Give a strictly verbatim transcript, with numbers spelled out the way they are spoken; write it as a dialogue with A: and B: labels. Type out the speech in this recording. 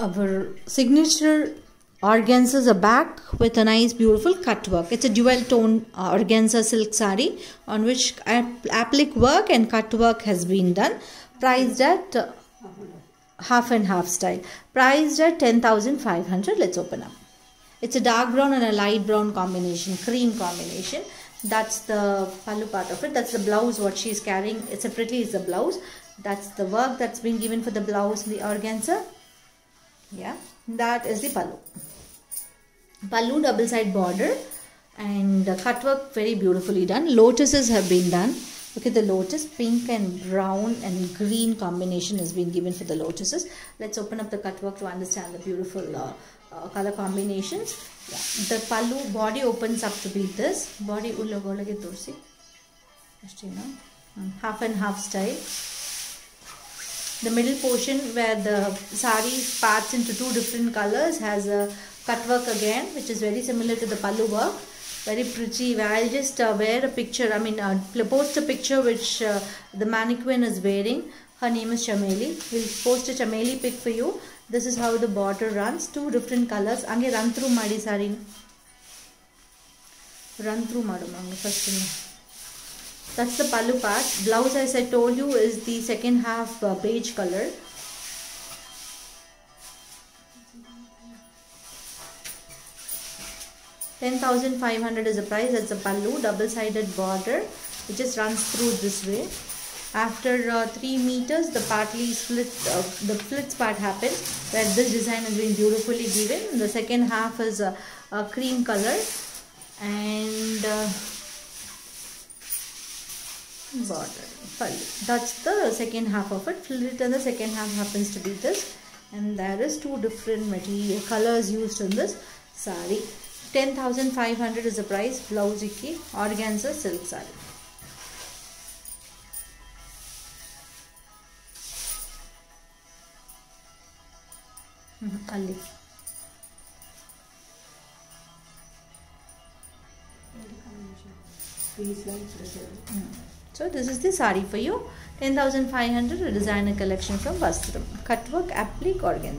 A: Our signature organzas are back with a nice beautiful cut work. It's a dual tone uh, organza silk sari on which applique work and cut work has been done. Priced at uh, half and half style. Priced at ten thousand five hundred. Let's open up. It's a dark brown and a light brown combination, cream combination. That's the pallu part of it. That's the blouse what she's carrying. Separately is the blouse. That's the work that's been given for the blouse in the organza. Yeah, that is the pallu. Pallu double side border and uh, cut work very beautifully done. Lotuses have been done. Look at the lotus, pink and brown and green combination has been given for the lotuses. Let's open up the cut work to understand the beautiful uh, uh, color combinations. Yeah. The pallu body opens up to be this. Body ullagolage torsi. Just you know, half and half style. The middle portion where the sari parts into two different colors has a cut work again, which is very similar to the pallu work. Very pretty. I'll just uh, wear a picture. I mean, uh, post a picture which uh, the mannequin is wearing. Her name is Chameli. We'll post a Chameli pic for you. This is how the border runs. Two different colors. Ange run through madi sari. Run through madam. First. That's the pallu part. Blouse, as I told you, is the second half uh, beige color. ten thousand five hundred is the price. That's a pallu, double-sided border. It just runs through this way. After uh, three meters, the partly split, uh, the splits part happens, where this design has been beautifully given. The second half is a, a cream color and uh, border pallu. That's the second half of it. Slit and the second half happens to be this, and there is two different material colors used in this sari. ten thousand five hundred is the price. Blouse ikki organza silk sari. Ali. So this is the sari for you. ten thousand five hundred, a designer collection from Vastram. Cut work, applique, organza.